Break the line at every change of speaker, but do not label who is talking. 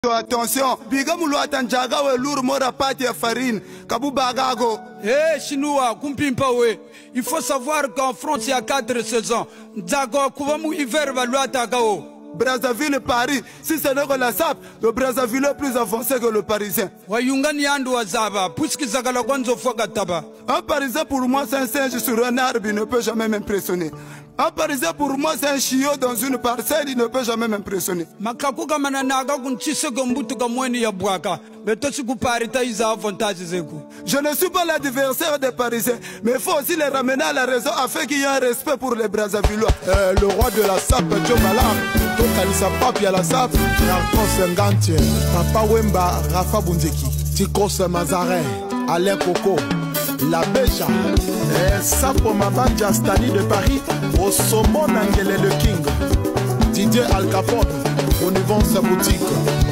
Attention, bigamulu atanjaga we lourd mora pâte ya farine, kabubagago.
Eh, Chinois, kumpimpa we. Il faut savoir qu'en France, il y a 4 saisons. D'ago, kuvamu hiver va l'ouatagao.
Brazzaville et Paris, si ce n'est que la SAP, le Brazzaville est plus avancé que le Parisien.
Wayungani yandu wazaba, puisque zagala kwanzo foga taba.
Un Parisien pour moi c'est un singe sur un arbre, il ne peut jamais m'impressionner. Un Parisien pour moi c'est un chiot dans une parcelle, il ne peut jamais m'impressionner.
Makakuka mananaga kunchise gombutu kamweni ya bwaka. Betosi kuparita iza avantage zeku.
Je ne suis pas l'adversaire des Parisiens, mais il faut aussi les ramener à la raison afin qu'il y ait un respect pour les Brazzavillois.
Le roi de la SAP, Djomala, Totalisa Papi à la SAP, Narcos Ngantie, Papa Wemba, Rafa Bundeki, Tikos Mazarin, Alain Coco, La Beja, Sapo Mabanja Stani de Paris, Osomon Angele le King, Didier Al Capone, Onivon sa boutique.